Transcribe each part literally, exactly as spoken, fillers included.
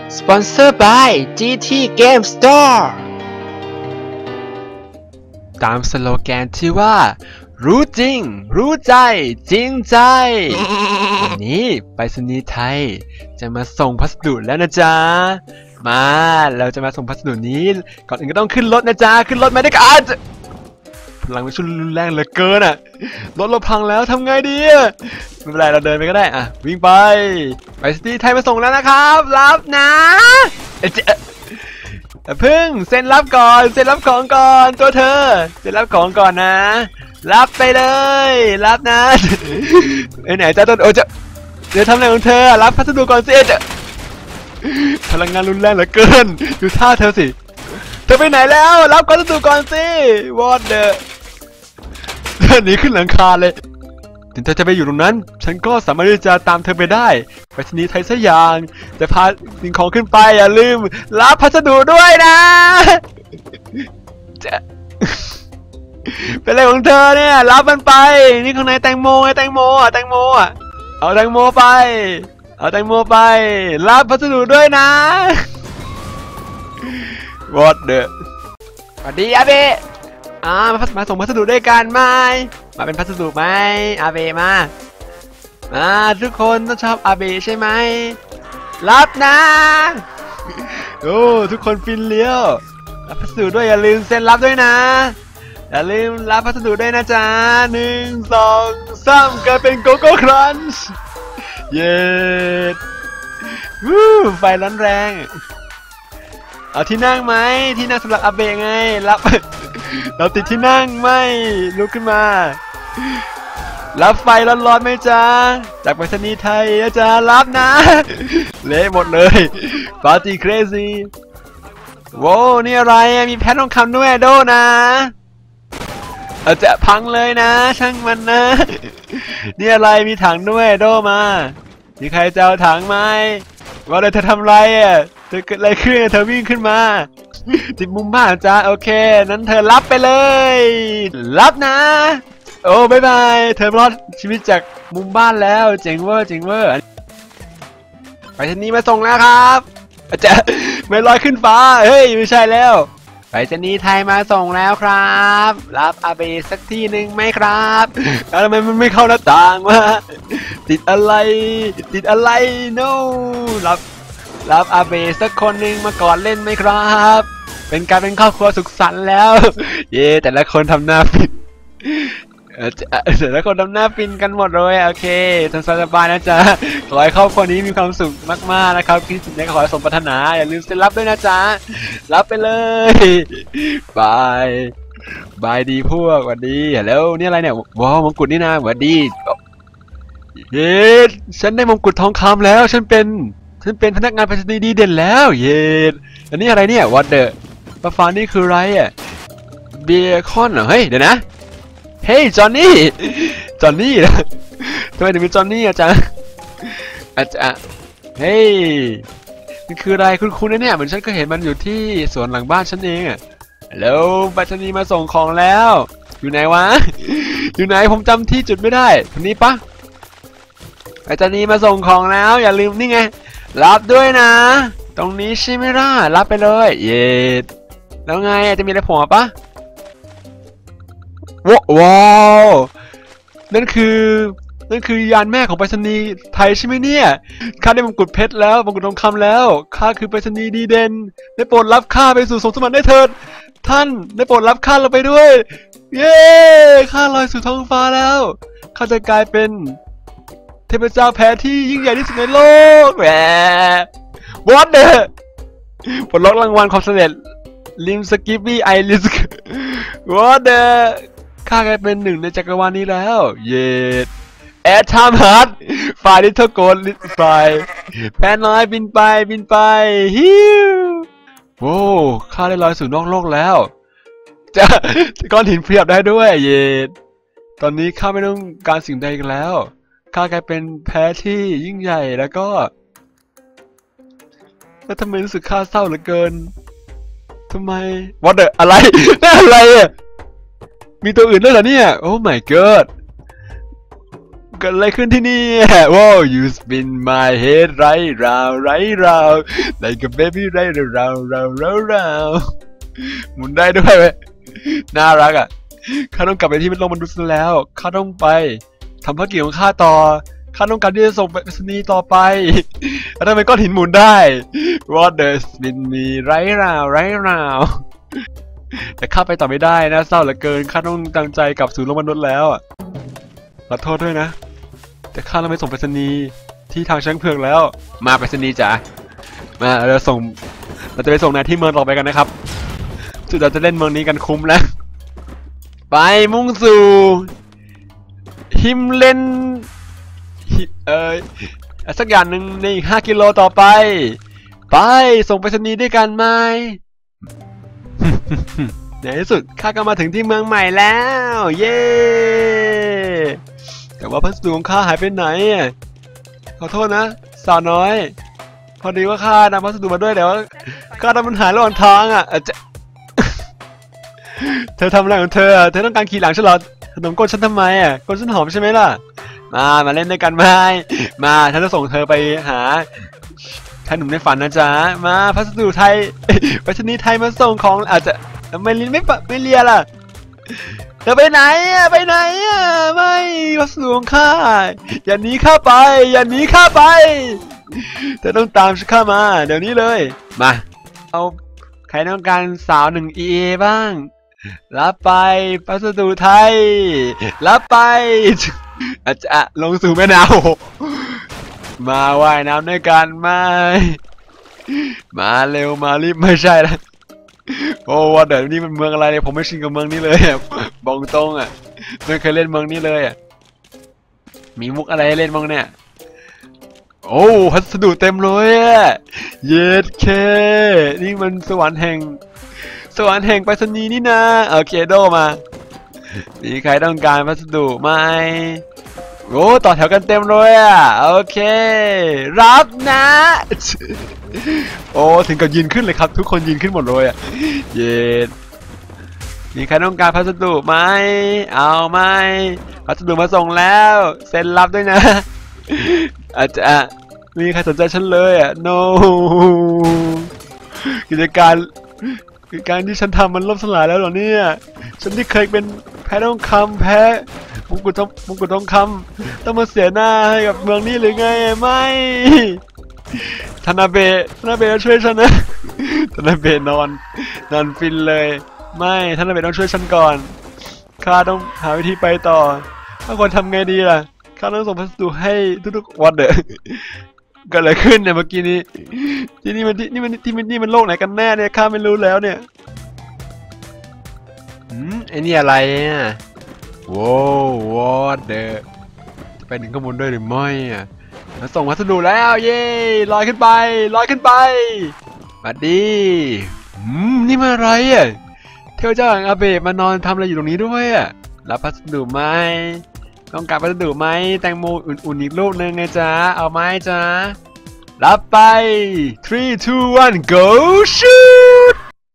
Sponsored by จี ที Game Store ตามสโลแกนที่ว่ารู้จริงรู้ใจจริงใจ วันนี้ไปรษณีย์ไทยจะมาส่งพัสดุแล้วนะจ๊ะมาเราจะมาส่งพัสดุนี้ก่อนอื่นก็ต้องขึ้นรถนะจ๊ะขึ้นรถมาด้วยกันพลังมันชุนรุนแรงเหลือเกินอ่ะรถเราพังแล้วทำไงดีไม่เป็นไรเราเดินไปก็ได้อ่ะวิ่งไปไปรษณีย์ไทยมาส่งแล้วนะครับรับนะเพิ่งเซ็นรับก่อนเซ็นรับของก่อนตัวเธอเซ็นรับของก่อนนะรับไปเลยรับนะไอ้ไหนจ้าต้นโอ้จะเดี๋ยวทำอะไรของเธอรับพัสดุก่อนสิจะพลังงานรุนแรงเหลือเกินดูท่าเธอสิเธอไปไหนแล้วรับพัสดุก่อนสิวอดเดอร์เธอหนีขึ้นหลังคาเลยถึงเธอจะไปอยู่ตรงนั้นฉันก็สามารถที่จะตามเธอไปได้ไปที่นี้ไทยสักอย่างจะพาสิ่งของขึ้นไปอย่าลืมรับพัสดุด้วยนะจะเป็นอะไรของเธอเนี่ยรับมันไปนี่ข้างในแตงโมไงแตงโมอ่ะแตงโมอ่ะเอาแตงโมไปเอาแตงโมไปรับพัสดุด้วยนะวอดเดอร์สวัสดีอาเบะอ่ามามาส่งพัสดุด้วยกันไหมมาเป็นพัสดุไหมอาเบะมาอ่าทุกคนต้องชอบอาเบะใช่ไหมรับนะโอ้ทุกคนฟินเลี้ยวรับพัสดุด้วยอย่าลืมเซ็นรับด้วยนะอย่าลืมรับพัสดุด้วยนะจ๊ะหนึ่งสองสามเกิดเป็นโกโก้ครันช์เย้วู้ไฟร้อนแรงเอาที่นั่งไหมที่นั่งสำหรับอาเบะไงรับเราติดที่นั่งไม่ลุกขึ้นมารับไฟร้อนๆไหมจ๊ะจากไปรษณีย์ไทยนะจ๊ะรับนะเละหมดเลยปาร์ตี้เครซี่โว้นี่อะไรมีแพททองคำด้วยโดนะเอาจะพังเลยนะช่างมันนะนี่อะไรมีถังด้วยโดมามีใครจะเอาถังไหมว่าเลยเธอทำไรอ่ะเธอเกิดอะไรขึ้นเธอวิ่งขึ้นมาติดมุมบ้านจ้าโอเคนั้นเธอรับไปเลยรับนะโอ้บายบายเธอรอดชีวิตจากมุมบ้านแล้วเจ๋งเวอร์เจ๋งเวอร์ไปรษณีย์มาส่งแล้วครับจะไม่ลอยขึ้นฟ้าเฮ้ยไม่ใช่แล้วไปรษณีย์ไทยมาส่งแล้วครับรับอาเบะสักทีหนึ่งไหมครับแล้วทำไมมันไม่เข้าหน้าต่างวะติดอะไรติดอะไร no รับรับอาเบะสักคนหนึ่งมาก่อนเล่นไหมครับเป็นการเป็นครอบครัวสุขสันต์แล้วเย่แต่ละคนทำหน้าฟินแต่ละคนทำหน้าฟินกันหมดเลยโอเคสบายๆนะจ๊ะขอให้ครอบครัวนี้มีความสุขมากๆนะครับคิดสิ่งใดก็ขอให้สมปรารถนาอย่าลืมเซ็นรับด้วยนะจ๊ะรับไปเลยบายบายดีพวกสวัสดีแล้วนี่อะไรเนี่ยว้าวมงกุฎนี่นะสวัสดีเย้ฉันได้มงกุฎทองคำแล้วฉันเป็นฉันเป็นพนักงานไปรษณีย์ดีเด่นแล้วเย้อันนี้อะไรเนี่ยวอเดอร์ปาฟานี่คืออะไรอ่ะเบคอนเหรอเฮ้ยเดี๋ยวนะเฮ้ยจอห์นนี่จอห์นนี่นะทำไมถึงเป็นจอห์นนี่อ่ะจ๊ะอาจารย์เฮ้ยมันคืออะไรคุ้นๆนะเนี่ยเหมือนฉันก็เห็นมันอยู่ที่สวนหลังบ้านฉันเองอ่ะแล้วไปรษณีย์มาส่งของแล้วอยู่ไหนวะอยู่ไหนผมจำที่จุดไม่ได้คนนี้ปะไปรษณีย์มาส่งของแล้วอย่าลืมนี่ไงรับด้วยนะตรงนี้ใช่ไหมล่ะรับไปเลยเย็ดแล้วไงจะมีอะไรผมปะว้าวนั่นคือนั่นคือยานแม่ของไปรษณีย์ไทยใช่ไหมเนี่ยข้าได้มงกุฎเพชรแล้วมงกุฎทองคำแล้วข้าคือไปรษณีย์ดีเด่นได้โปรดรับข้าไปสู่สวงสวรรค์ได้เถิดท่านได้โปรดรับข้าเราไปด้วยเย้ข้าลอยสู่ท้องฟ้าแล้วข้าจะกลายเป็นเทพเจ้าแพ้ที่ยิ่งใหญ่ที่สุดในโลกแหมวอตเดอร์ปลดล็อกรางวัลความสำเร็จลิมสกิปปี้ไอริสวอตเดอร์ข้ากลายเป็นหนึ่งในจักรวาลนี้แล้วเย็ดแอดไทม์ฮาร์ดไฟลิทเทิลโกลลิทไฟแพนน้อยบินไปบินไปฮิวโว้ข้าได้ลอยสู่นอกโลกแล้วจะก้อนหินเพียบได้ด้วยเย็ดตอนนี้ข้าไม่ต้องการสิ่งใดกันแล้วข้ากลายเป็นแพ้ที่ยิ่งใหญ่แล้วก็แล้วทำไมรู้สึกข้าเศร้าเหลือเกินทำไมวอตเดอร์อะไรนั่นอะไรอ่ะมีตัวอื่นด้วยเหรอเนี่ยโอ้ my god เกิดอะไรขึ้นที่นี่ว้าว you spin my head right round right round like a baby right round round round round หมุนได้ด้วยเว้ยน่ารักอ่ะข้าต้องกลับไปที่โลกมนุษย์แล้วข้าต้องไปทำภารกิจของข้าต่อข้าต้องการที่จะส่งไปสนีต่อไปแล้วทำไมก้อนหินหมุนได้ what the spin me right round right round แต่ข้าไปต่อไม่ได้นะเศร้าเหลือเกินข้าต้องตั้งใจกลับสู่โลกมนุษย์แล้วขอโทษด้วยนะแต่ข้าต้องไปส่งไปรษณีย์ที่ทางช้างเผือกแล้วมาไปรษณีย์จ๋ามาเราส่งเราจะไปส่งนายที่เมืองต่อไปกันนะครับสุดเราจะเล่นเมืองนี้กันคุ้มแล้วไปมุ่งสู่ฮิมเลนเอ่อสักอย่างหนึ่งในอีกห้ากิโลต่อไปไปส่งไปรษณีย์ด้วยกันไหมในที่สุดข้าก็มาถึงที่เมืองใหม่แล้วเย้แต่ว่าพัสดุของข้าหายไปไหนขอโทษนะสาวน้อยพอดีว่าข้านำพัสดุมาด้วยแต่ว่าข้าทำมันหายระหว่างทางอ่ะจะเธอทำอะไรของเธอเธอต้องการขี่หลังฉันเหรอขนมก้นฉันทำไมอ่ะก้นฉันหอมใช่ไหมล่ะมามาเล่นด้วยกันไหมมาฉันจะส่งเธอไปหาขนมในฝันนะจ๊ะมาพัสดุไทยไปรษณีย์ไทยมาส่งของอาจจะไม่ลินไม่ไม่เลียล่ะเธอไปไหนอ่ะไปไหนอ่ะไม่พัสดุของข้าอย่าหนีข้าไปอย่าหนีข้าไปเธอต้องตามฉันข้ามาเดี๋ยวนี้เลยมาเอาใครต้องการสาวหนึ่ง อี เอ บ้างรับไปพัสดุไทยรับไปอาจจะลงสู่แม่น้ำมาว่ายน้ำด้วยกันไหมมาเร็วมารีบไม่ใช่แล้วโอ้ว่าเดี๋ยวนี้มันเมืองอะไรเนี่ยผมไม่ชินกับเมืองนี้เลยบอกตรงอ่ะไม่เคยเล่นเมืองนี้เลยอ่ะมีมุกอะไรให้เล่นบ้างเนี่ยโอ้พัสดุเต็มเลยอ่ะเย็ดเคนี่มันสวรรค์แห่งสวรรค์แห่งไปรษณีย์นี่นะโอเคโดมามีใครต้องการพัสดุไหมโอ้ต่อแถวกันเต็มเลยอ่ะโอเครับนะโอ้ถึงกับยืนขึ้นเลยครับทุกคนยืนขึ้นหมดเลยอ่ะเย็ดมีใครต้องการพัสดุไหมเอาไหมพัสดุมาส่งแล้วเซ็นรับด้วยนะอาจจะมีใครสนใจฉันเลยอ่ะ no กิจการกิจการที่ฉันทำมันล่มสลายแล้วเหรอเนี่ยฉันที่เคยเป็นแพ้ทองคำแพ้มงกุฎทองมงกุฎทองคำต้องมาเสียหน้าให้กับเมืองนี้หรือไงไม่ธนาเบะธนาเบะช่วยฉันนะธนาเบะนอนนอนฟินเลยไม่ธนาเบะต้องช่วยฉันก่อนข้าต้องหาวิธีไปต่อถ้าควรทำไงดีล่ะข้าต้องส่งพัสดุให้ทุกๆวันเด้อเกิดอะไรขึ้นเนี่ยเมื่อกี้นี้ที่นี่มันที่นี่มันที่มันนี่มันโลกไหนกันแน่เนี่ยข้าไม่รู้แล้วเนี่ยอืมไอ้นี่อะไรอ่ะว้าววอดเดอร์จะไปถึงข้างบนด้วยหรือไม่อ่ะมาส่งพัสดุแล้วเย้ลอยขึ้นไปลอยขึ้นไปมาดีอืมนี่มันอะไรอ่ะเทพเจ้าแห่งอาเบะมานอนทำอะไรอยู่ตรงนี้ด้วยอ่ะรับพัสดุไหมต้องการพัสดุไหมแตงโมอุ่นๆอีกลูกนึงไงจ๊ะเอาไหมจ๊ะรับไปthree two one go shoot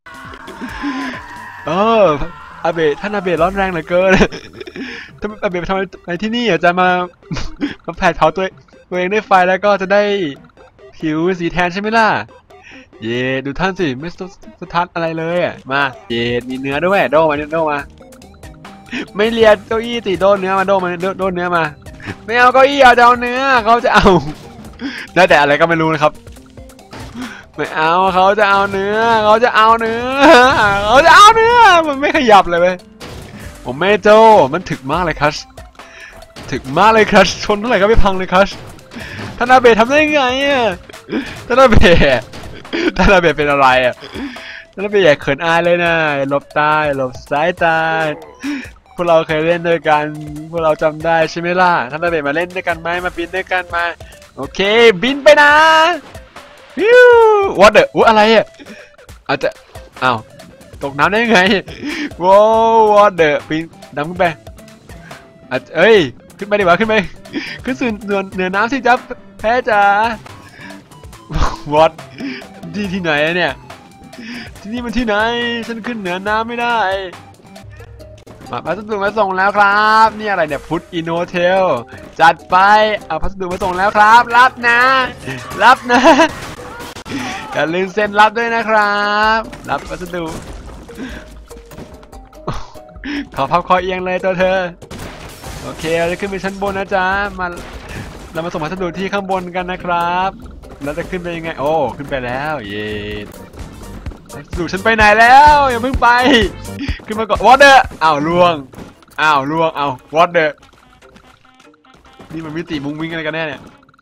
เอออาเบะท่านอาเบะร้อนแรงเหลือเกินถ้าอาเบะทำอะไรที่นี่อ่ะจะมามาแผดเผาตัวตัวเองด้วยไฟแล้วก็จะได้ผิวสีแทนใช่ไหมล่ะเย่ดูท่านสิไม่สะท้านอะไรเลยอ่ะมาเย่มีเนื้อด้วยโดมาโดมาไม่เลียเก้าอี้ติโดนเนื้อมาโดนมาโดนเนื้อมาไม่เอาเก้าอี้เอาจะเอาเนื้อเขาจะเอาได้แต่อะไรก็ไม่รู้นะครับไม่เอาเขาจะเอาเนื้อเขาจะเอาเนื้อเขาจะเอาเนื้อมันไม่ขยับเลยเว้ยผมไม่โจมันถึกมากเลยครับถึกมากเลยครับชนเท่าไหร่ก็ไม่พังเลยครับธนาเบะทำได้ไงอ่ะธนาเบะธนาเบะเป็นอะไรอ่ะธนาเบะเขินอายเลยนะหลบตาหลบสายตาพวกเราเคยเล่นด้วยกันพวกเราจำได้ใช่ไหมล่ะท่านนาเบะมาเล่นด้วยกันไหมมาบินด้วยกันมาโอเคบินไปนะวิววอเดอร์วอะไรอ่ะอาจจะอ้าวตกน้ำได้ยังไงว้าววอเดอร์บินดำขึ้นไปอาจเอ้ยขึ้นไปดีกว่าขึ้นไปขึ้นสู่เหนือเหนือน้ำสิจ๊ะแพ้จ๋าวอดที่ที่ไหนเนี่ยที่นี่มันที่ไหนฉันขึ้นเหนือน้ำไม่ได้มาพัสดุมาส่งแล้วครับนี่อะไรเนี่ยพุทอินโฮเทลจัดไปเอาพัสดุมาส่งแล้วครับ รับนะ รับนะอย่าลืมเซ็นรับด้วยนะครับรับพัสดุขอพับคอเอียงเลยตัวเธอโอเคเราจะขึ้นไปชั้นบนนะจ๊ะมาเรามาส่งพัสดุที่ข้างบนกันนะครับเราจะขึ้นไปยังไงโอ้ขึ้นไปแล้วเย้พัสดุฉันไปไหนแล้วอย่าเพิ่งไปขึ้นมาก่อนวอเตอร์อ้าวล่วงอ้าวล่วงอ้าววอเตอร์นี่มันมิติมุ้งมิ้งอะไรกันแน่เนี่ย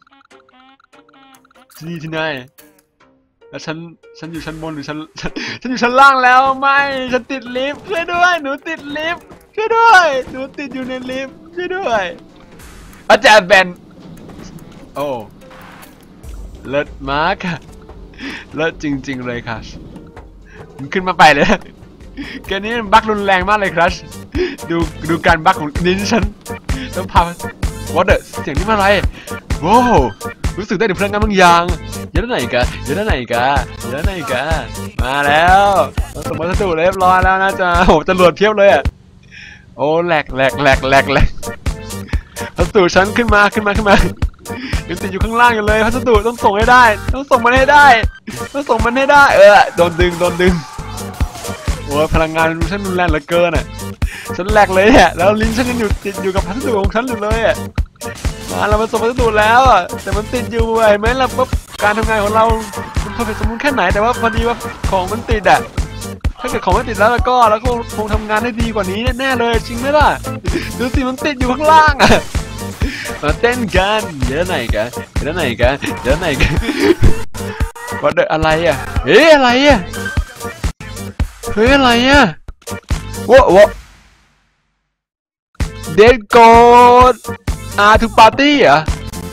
ที่นี่ที่ไหนแล้วฉันฉันอยู่ชั้นบนหรือฉันฉันอยู่ชั้นล่างแล้วไม่ฉันติดลิฟต์ช่วยด้วยหนูติดลิฟต์ช่วยด้วยหนูติดอยู่ในลิฟต์ช่วยด้วยอาจารย์แบนโอ้เลิศมากค่ะเลิศจริงๆเลยค่ะมันขึ้นมาไปเลยแกนี้บั๊กรุนแรงมากเลยครับดูดูการบั๊กของนี้ฉันต้องพาวอเตอร์เสียงนี้มาอะไรโว้รู้สึกได้ถึงพลังงานบางอย่างเยอะไหนกันเยอะไหนกันเยอะไหนกันมาแล้วเราสมมติวัสดุเรียบร้อยแล้วนะจ๊ะโอ้ตำรวจเพียบเลยอ่ะโอ้แหลกแหลกแหลกแหลกแหลกพัสดุฉันขึ้นมาขึ้นมาขึ้นมายังติดอยู่ข้างล่างอยู่เลยพัสดุต้องส่งให้ได้ต้องส่งมันให้ได้ต้องส่งมันให้ได้เออโดนดึงโดนดึงโอ้พลังงานฉันรุนแรงเหลือเกินอ่ะฉันแหลกเลยเนี่ยแล้วลิ้นฉันยังอยู่ติดอยู่กับพัสดุของฉันอยู่เลยอ่ะมาเรามาส่งพัสดุแล้วอ่ะแต่มันติดอยู่เห็นไหมล่ะว่าการทำงานของเรามันเพอร์เฟกต์สมบูรณ์แค่ไหนแต่ว่าพอดีว่าของมันติดอ่ะถ้าเกิดของมันติดแล้วแล้วก็แล้วก็คงทำงานได้ดีกว่านี้แน่ๆเลยจริงไหมล่ะดูสิมันติดอยู่ข้างล่างอ่ะมาเต้นกันเยอะไหนกันเยอะไหนกันเยอะไหนกันว่าเด็กอะไรอ่ะเฮ้ยอะไรอ่ะเฮ้ยอะไรอ่ะวะวะเดดโกดอาทูปาร์ตี้อ่ะ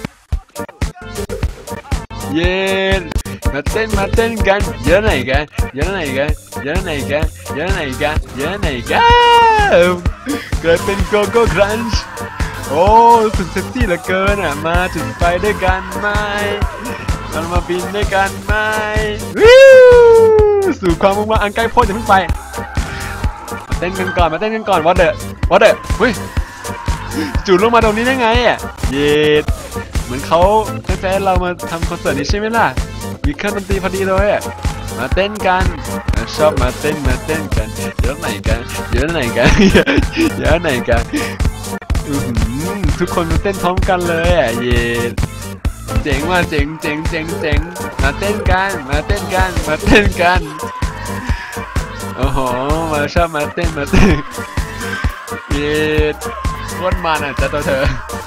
เย้มาเต้นมาเต้นกันเยอะไหนกันเยอะไหนกันเยอะไหนกันเยอะไหนกันเยอะไหนกันเกิดเป็นโกโก้ครันช์โอ้สุดเซ็กซี่เหลือเกินอ่ะมาจุดไฟด้วยกันไหมเรามาบินด้วยกันไหมวิวสู่ความมุ่งมั่นอันใกล้พ้นอย่าเพิ่งไปมาเต้นกันก่อนมาเต้นกันก่อนวอเดอร์วอเดอร์เฮ้ยจู่ลงมาตรงนี้ได้ไงอ่ะเย็ดเหมือนเขาแฟนๆเรามาทำคอนเสิร์ตนี้ใช่ไหมล่ะมีเครื่องดนตรีพอดีเลยอ่ะมาเต้นกันชอบมาเต้นมาเต้นกันเยอะไหนกันเยอะไหนกันเยอะไหนกันทุกคนมาเต้นพร้อมกันเลยอ่ะเย็นเจ๋งว่ะเจ๋งเจ๋งเจ๋งเจ๋งมาเต้นกันมาเต้นกันมาเต้นกันโอ้โหมาชอบมาเต้นมาเต้นเย็นโคตรมันอ่ะจ้าตัวเธอ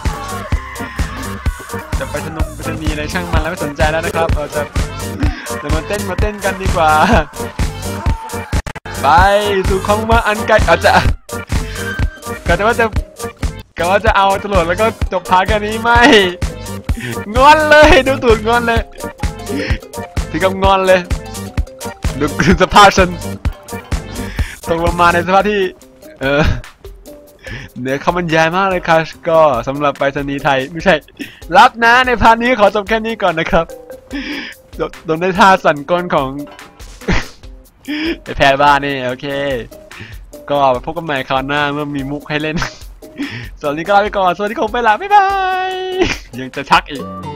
จะไปสนุกไปสนีอะไรช่างมันแล้วไม่สนใจแล้วนะครับเราจะจะมาเต้นมาเต้นกันดีกว่าไปสู่ของมาอันไกลอาจจะก็จะว่าจะก็ว่าจะเอาตำรวจแล้วก็จบพาร์ทกันนี้ไม่งอนเลยดูตูดงอนเลยถึงกับงอนเลยดูสภาพฉันตกลงมาในสภาพที่เออเนื้อคำบรรยายมากเลยค่ะก็สำหรับไปรษณีย์ไทยไม่ใช่รับนะในพาร์ทนี้ขอจบแค่นี้ก่อนนะครับโดนได้ท่าสั่นก้นของไอแพรบ้านนี่โอเคก็พบกันใหม่คราวหน้าเมื่อมีมุกให้เล่นสวัสดีครับไปก่อนสวัสดีครับไปละบ๊ายบายยังจะชักอีก